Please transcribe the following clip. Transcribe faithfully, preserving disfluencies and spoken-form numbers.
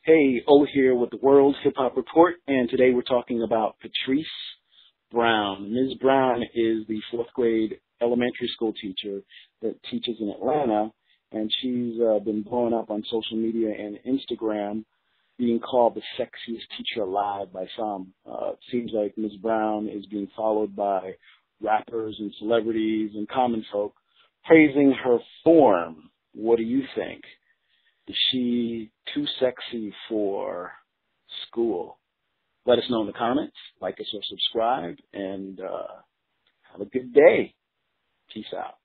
Hey, O here with the World Hip Hop Report, and today we're talking about Patrice Brown. Miz Brown is the fourth grade elementary school teacher that teaches in Atlanta, and she's uh, been blowing up on social media and Instagram, being called the sexiest teacher alive by some. Uh, it seems like Miz Brown is being followed by rappers and celebrities and common folk praising her form. What do you think? Is she too sexy for school? Let us know in the comments. Like us or subscribe, and uh, have a good day. Peace out.